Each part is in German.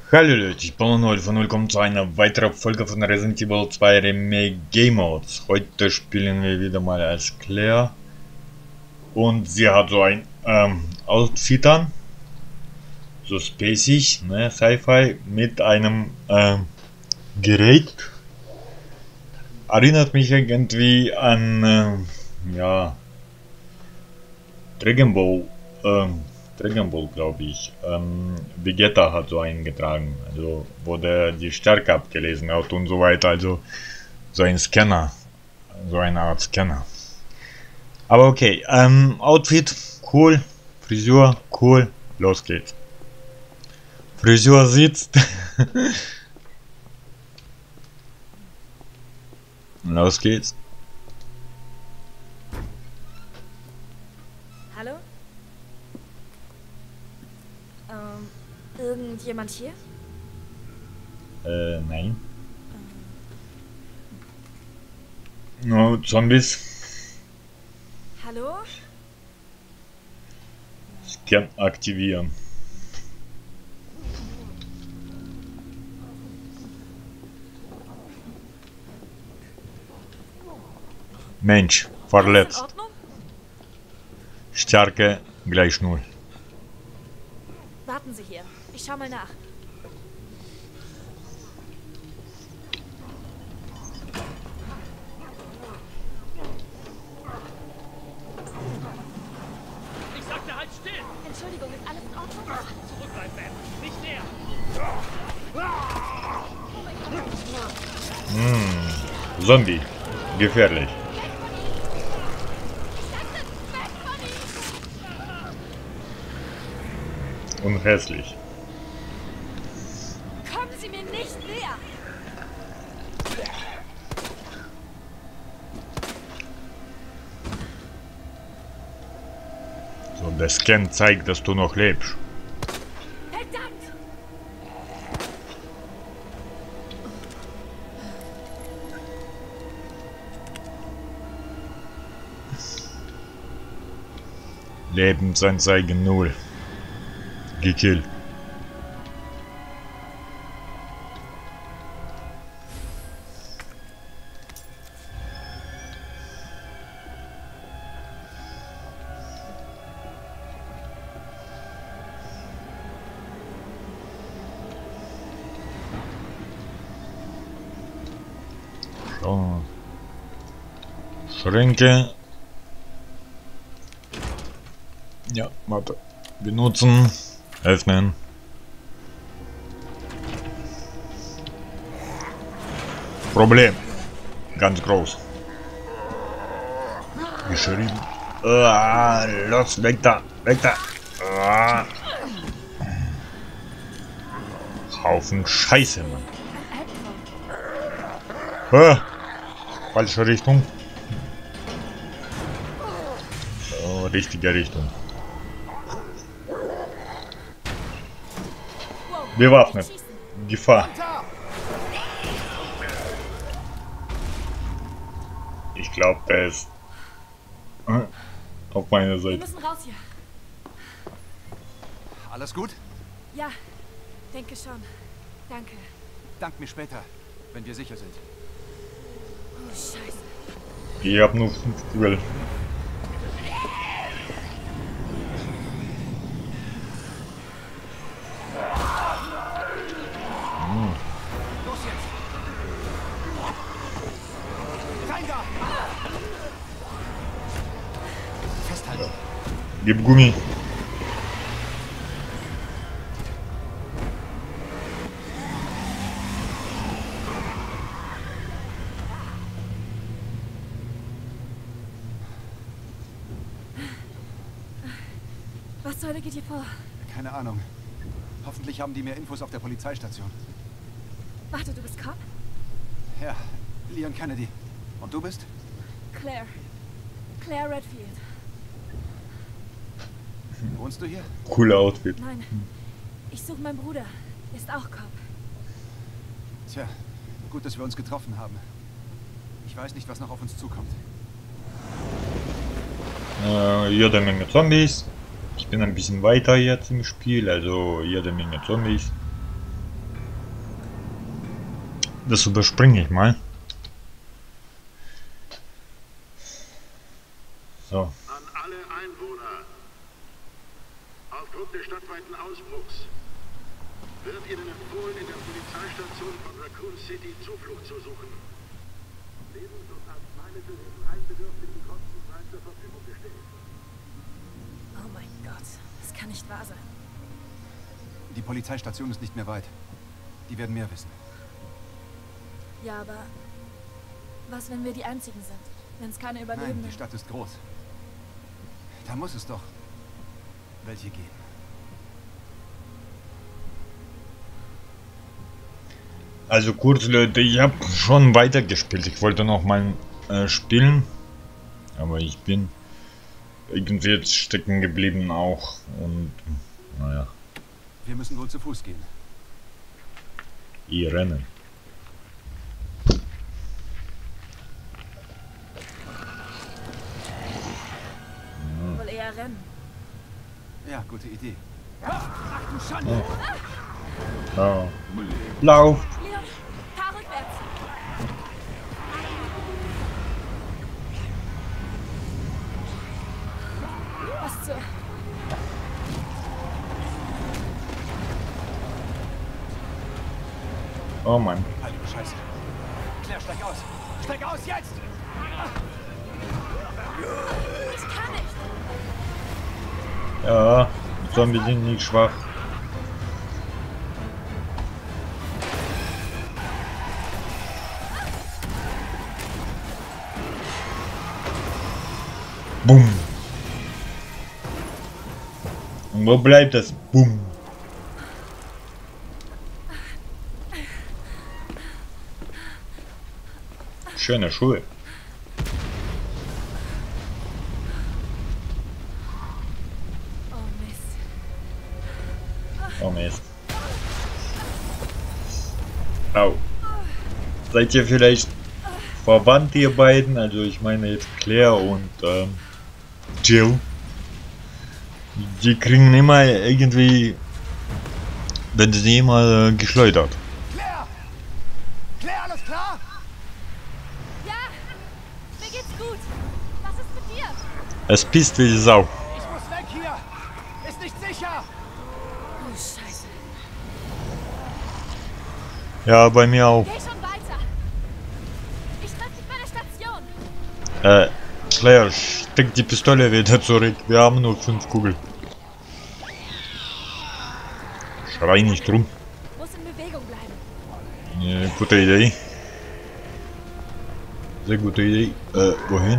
Hallo Leute, ich bin Wolf und willkommen zu einer weiteren Folge von Resident Evil 2 Remake Game Modes. Heute spielen wir wieder mal als Claire und sie hat so ein Outfit an, so spacig, ne, Sci-Fi mit einem Gerät. Erinnert mich irgendwie an ja, Dragon Ball. Dragon Ball, glaube ich. Vegeta hat so einen getragen, also wo der die Stärke abgelesen hat und so weiter, also so ein Scanner, so eine Art Scanner. Aber okay, Outfit, cool, Frisur, cool, los geht's. Frisur sitzt. Los geht's. Hallo? Irgendjemand hier? Nein. No, Zombies. Hallo? Scan aktivieren. Mensch, In verletzt. Ordnung? Stärke gleich 0. Warten Sie hier. Ich schau mal nach. Ich sagte halt still! Entschuldigung, ist alles in Ordnung? Zurückbleiben, Bam! Nicht näher! Zombie. Gefährlich. Und hässlich. Kommen Sie mir nicht näher! So, der Scan zeigt, dass du noch lebst. Verdammt! Lebensanzeige 0. Gekillt. So. Schränke. Ja, warte. Benutzen. Öffnen. Problem. Ganz groß. Geschrieben. Los, weg da. Weg da. Haufen Scheiße, Mann. Falsche Richtung. Oh, richtige Richtung. Bewaffnet. Gefahr. Ich glaube, der ist auf meiner Wir Seite. müssen raus hier. Alles gut? Ja, denke schon. Danke. Dank mir später, wenn wir sicher sind. Oh, Scheiße. Ich habe nur 5 Kugeln. Los jetzt! Rein da! Festhalten! Gib Gummi. Was zur Hölle geht hier vor? Keine Ahnung. Hoffentlich haben die mehr Infos auf der Polizeistation. Warte, du bist Cop? Ja, Leon Kennedy. Und du bist? Claire. Claire Redfield. Wohnst du hier? Cooler Outfit. Nein. Ich suche meinen Bruder. Er ist auch Cop. Tja, gut, dass wir uns getroffen haben. Ich weiß nicht, was noch auf uns zukommt. Jede Menge Zombies. Ich bin ein bisschen weiter jetzt im Spiel, also jede Menge Zombies. Das überspringe ich mal. So. An alle Einwohner. Aufgrund des stadtweiten Ausbruchs wird Ihnen empfohlen, in der Polizeistation von Raccoon City Zuflucht zu suchen. Lebens- und Arzneimittel werden allen Bedürftigen kostenfrei zur Verfügung gestellt. Oh mein Gott, das kann nicht wahr sein. Die Polizeistation ist nicht mehr weit. Die werden mehr wissen. Ja, aber was, wenn wir die Einzigen sind? Wenn es keine Nein, Überlebenden... die Stadt ist groß. Da muss es doch welche geben. Also kurz Leute, ich habe schon weitergespielt. Ich wollte noch mal spielen, aber ich bin irgendwie jetzt stecken geblieben auch und naja, Wir müssen wohl zu Fuß gehen. ich renne. Wohl eher rennen. Ja, gute Idee. Ja. Lauf! Leon, fahr rückwärts. Was zur... Oh Mann. Heilige Scheiße. Claire, steig aus! Steig aus, jetzt! Ich kann nicht. Ja, Zombies sind nicht schwach. Bumm. Und wo bleibt das? Bumm. Schöne Schuhe. Oh Mist. Oh Mist. Au. Seid ihr vielleicht verwandt, ihr beiden? Also ich meine jetzt Claire und Jill. Die kriegen immer irgendwie, wenn sie immer geschleudert. Claire! Claire, alles klar? Ja, mir geht's gut. Was ist mit dir? Es pisst wie die Sau. Ich muss weg hier! Ist nicht sicher! Oh, Scheiße. Ja, bei mir auch. Geh schon weiter. Ich treffe dich bei der Station. Claire, steck die Pistole wieder zurück. Wir haben nur 5 Kugeln. Schrei nicht rum. Muss in Bewegung bleiben. Ja, gute Idee. Sehr gute Idee. Wohin?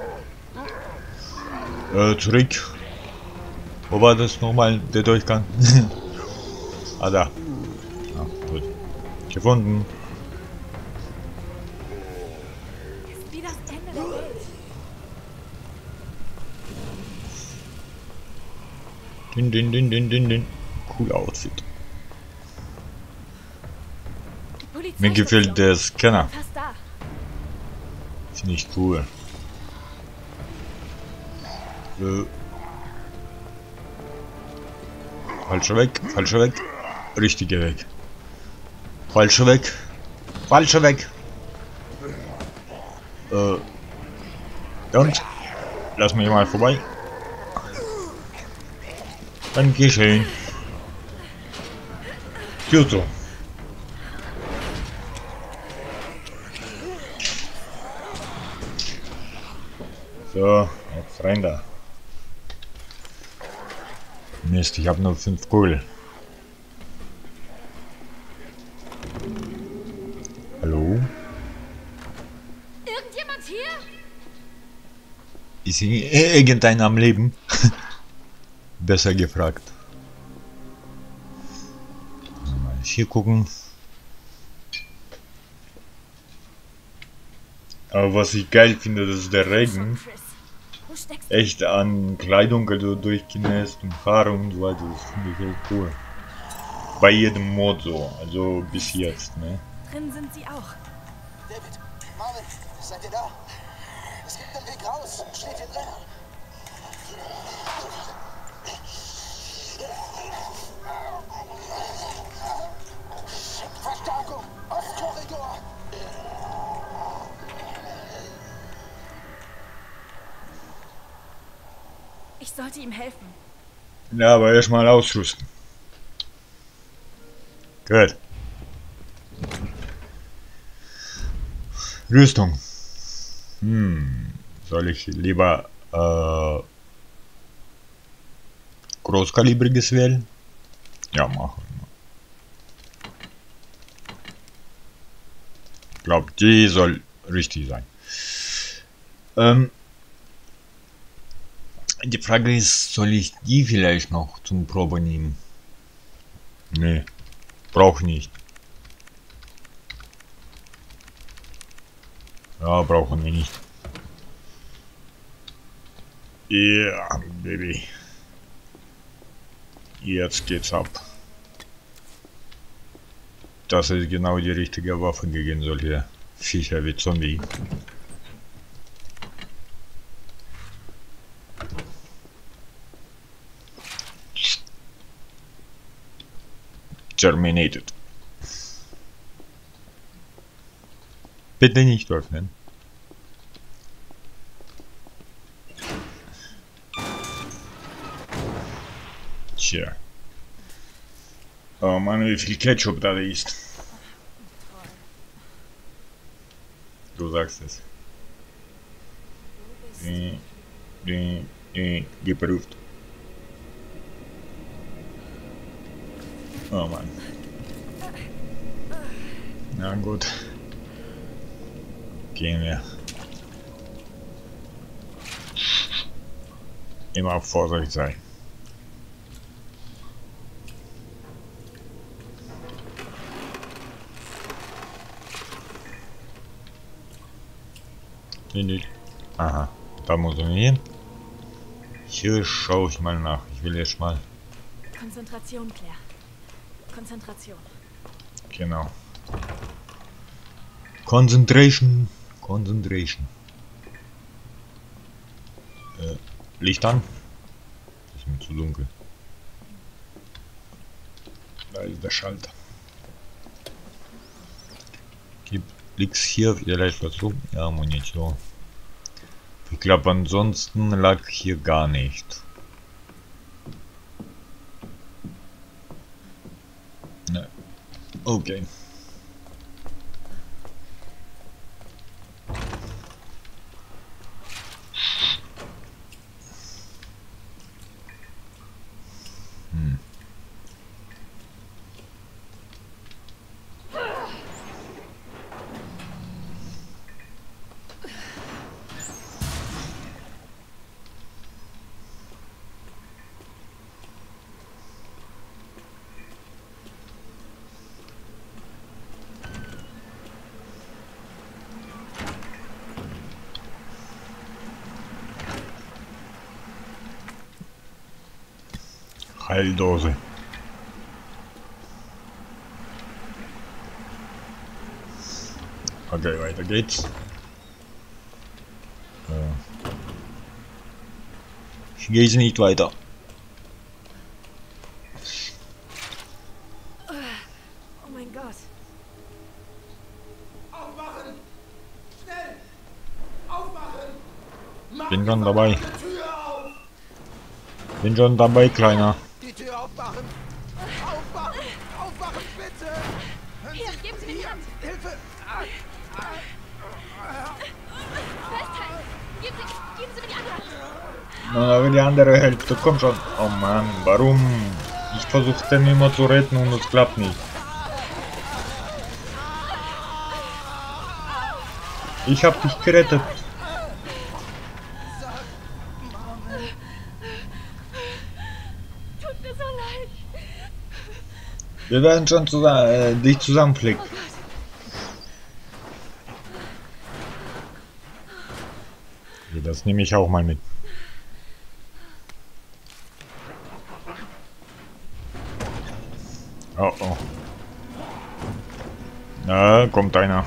Zurück. Wo war das nochmal, der Durchgang? Ah, da. Ah, gut. Gefunden. Ist wie das Ende der Welt. Din. Cool Outfit. Die Polizei Mir gefällt der Scanner. fast da. Finde ich cool. Falscher Weg, falscher Weg. Richtiger Weg. Falscher Weg. Falscher Weg. Und? Lass mich mal vorbei. Dankeschön. Gut so. So, jetzt rein da. Mist, ich habe nur 5 Kugeln. Hallo? Irgendjemand hier? Ist hier irgendeiner am Leben? Besser gefragt. Mal hier gucken. Aber was ich geil finde, das ist der Regen. Chris, wo steckst du? Echt an Kleidung, also durchgenässt und Haare und so weiter. Das finde ich echt cool. Bei jedem Mod so, also bis jetzt, ne? Drin sind sie auch. David, Marvin, seid ihr da? Es gibt einen Weg raus. Steht hier drin. Schickt Verstärkung. Ostkorridor. sollte ihm helfen. Ja, aber erstmal ausrüsten. Gut. Rüstung. Soll ich lieber großkalibriges wählen? Ja, machen. Ich glaube, die soll richtig sein. Die Frage ist, soll ich die vielleicht noch zum Probe nehmen? Nee, brauch nicht. Ja, brauchen wir nicht. Ja, Baby. Jetzt geht's ab. Das ist genau die richtige Waffe gegen solche Viecher wie Zombie. Terminated. Bitte nicht öffnen. Tja. Oh Mann, wie viel Ketchup da ist. Du sagst es. Geprüft. Oh Mann. Na gut. Gehen wir. Immer auf Vorsicht sein. Aha, da muss ich hin. Hier schaue ich mal nach. Ich will jetzt mal. Konzentration, Claire. Konzentration. Genau. Concentration. Concentration. Licht an. Ist mir zu dunkel. Da ist der Schalter. Liegt's hier vielleicht was rum? Ja, Munition. Ich glaube, ansonsten lag hier gar nicht. Ne. Okay. Heildose. Okay, weiter geht's. Ich gehe jetzt nicht weiter. Oh mein Gott. Aufmachen! Schnell! Aufmachen! Bin schon dabei. Tür auf! Bin schon dabei, Kleiner. Die Tür aufmachen! Aufmachen! Aufmachen, bitte! Hier, geben Sie mir die Hand. Hilfe! Festhalten. Geben Sie mir die andere Hand. Na, aber die andere Hälfte, komm schon. Oh Mann, warum? Ich versuche den immer zu retten und es klappt nicht. Ich hab dich gerettet. Tut mir so leid. Wir werden schon dich zusammenflicken. Das nehme ich auch mal mit. Oh oh. Na, kommt einer.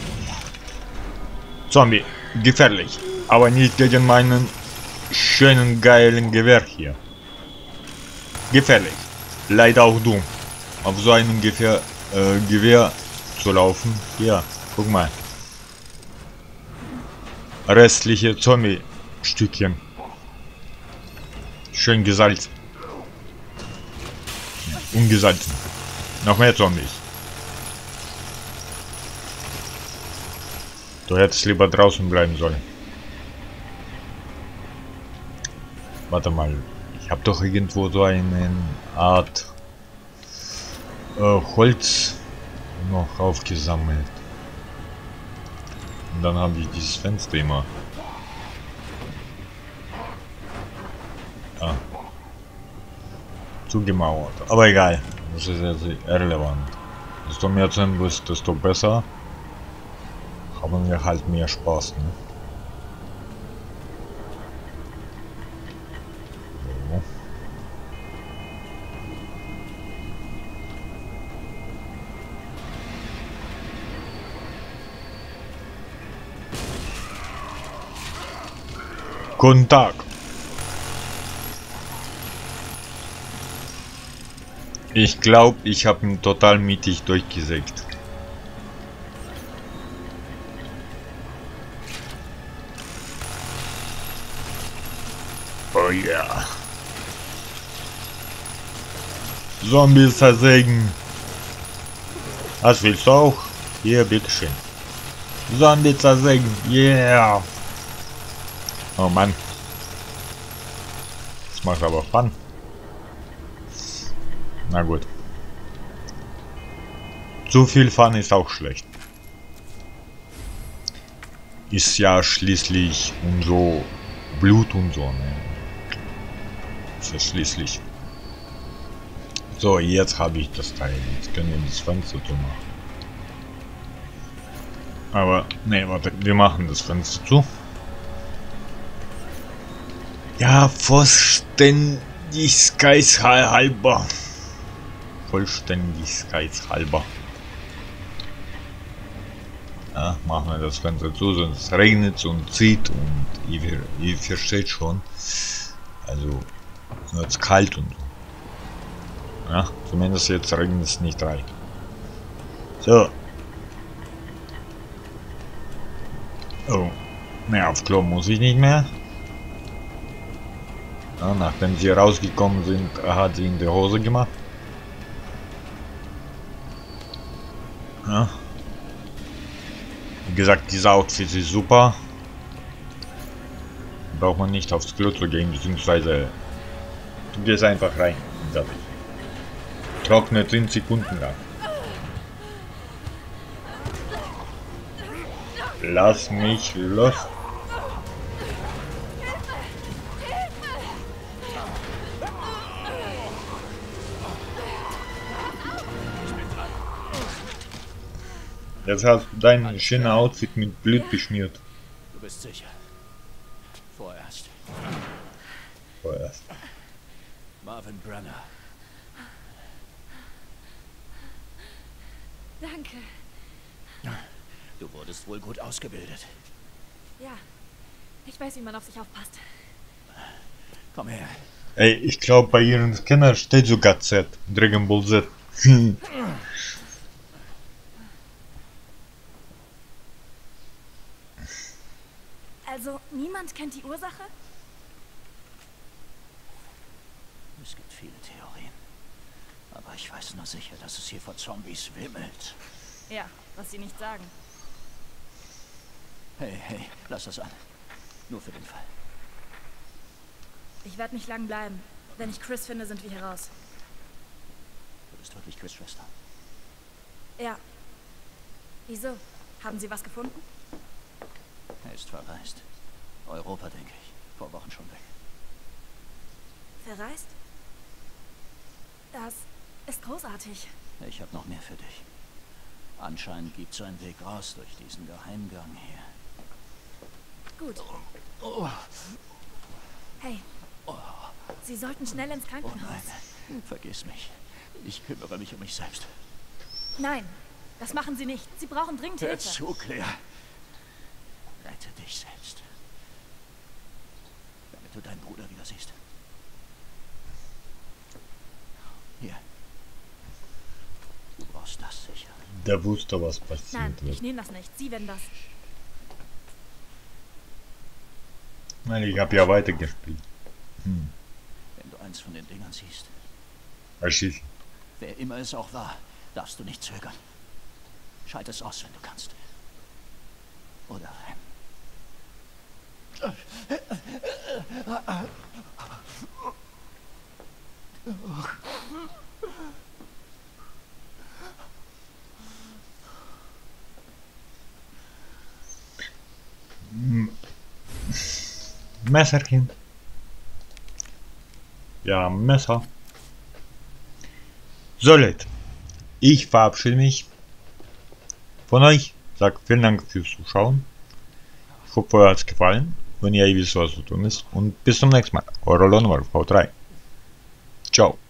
Zombie, gefährlich. Aber nicht gegen meinen schönen geilen Gewehr hier. Gefährlich. Leider auch dumm. Auf so einem Gewehr zu laufen. Ja, guck mal. Restliche Zombie-Stückchen. Schön gesalzen. Ungesalzen. Noch mehr Zombies. Du hättest lieber draußen bleiben sollen. Warte mal. Ich habe doch irgendwo so eine Art Holz noch aufgesammelt. Und dann habe ich dieses Fenster immer. Ah. Zugemauert. Aber egal. Das ist jetzt irrelevant. Desto mehr Zombies, desto besser. Haben wir halt mehr Spaß, ne? So. Guten Tag. Ich glaube, ich habe ihn total mittig durchgesägt. Oh ja. Yeah. Zombies zersägen. Das willst du auch? Hier, bitteschön. Zombie zersägen. Yeah. Oh Mann. Das macht aber Fun. Na gut. Zu viel Fun ist auch schlecht. Ist ja schließlich und so Blut und so, ne? Ist ja schließlich. So, jetzt habe ich das Teil. Jetzt können wir das Fenster zu machen. Aber, ne, warte, wir machen das Fenster zu. Ja, vollständigkeitshalber. Vollständigkeitshalber. Ja, machen wir das Fenster zu, sonst regnet es und zieht und ihr versteht schon. Also, es wird kalt und so. Ja, zumindest jetzt regnet es nicht rein. So. Oh. Naja, auf Klo muss ich nicht mehr. Ja, nachdem sie rausgekommen sind, hat sie in die Hose gemacht. Ja. Wie gesagt, dieser Outfit ist super. Braucht man nicht aufs Klo zu gehen, beziehungsweise du gehst einfach rein. Trocknet in Sekunden lang. Lass mich los. Jetzt hast du dein schönes Outfit mit Blut beschmiert. Du bist sicher. Vorerst. Vorerst. Marvin Brenner. Danke. Du wurdest wohl gut ausgebildet. Ja. Ich weiß, wie man auf sich aufpasst. Komm her. Ey, ich glaube, bei ihrem Scanner steht sogar Z. Dragon Ball Z. Also, niemand kennt die Ursache? Es gibt viele Theorien. Aber ich weiß nur sicher, dass es hier vor Zombies wimmelt. Ja, was sie nicht sagen. Hey, lass das an. Nur für den Fall. Ich werde nicht lang bleiben. Wenn ich Chris finde, sind wir hier raus. Du bist wirklich Chris' Schwester. Ja. Wieso? Haben Sie was gefunden? Er ist verreist. Europa, denke ich. Vor Wochen schon weg. Verreist? Das ist großartig. Ich habe noch mehr für dich. Anscheinend gibt es einen Weg raus durch diesen Geheimgang hier. Gut. Oh, Hey. Sie sollten schnell ins oh Krankenhaus. nein, vergiss mich. Ich kümmere mich um mich selbst. Nein, das machen Sie nicht. Sie brauchen dringend Hör Hilfe. zu, Claire. Rette dich selbst. Damit du deinen Bruder wieder siehst. Hier. Du brauchst das sicher. Der wusste, was Nein, passiert ich wird. nehme das nicht. Sie werden das. Nein, ich habe ja weitergespielt. eins von den Dingern siehst. Erschießen. Wer immer es auch war, darfst du nicht zögern. Schalt es aus, wenn du kannst. Oder renn. Messerchen. Ja, Messer. So Leute, ich verabschiede mich von euch. Sag vielen Dank fürs Zuschauen. Ich hoffe, euch hat es gefallen. Wenn ihr wisst, was zu tun ist. Und bis zum nächsten Mal. Euer Lonwolf. Haut rein. Ciao.